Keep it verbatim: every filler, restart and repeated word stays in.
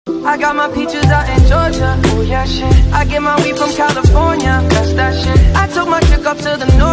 I got my peaches out in Georgia. Oh yeah, shit. I get my weed from California. That's that shit. I took my chick up to the north.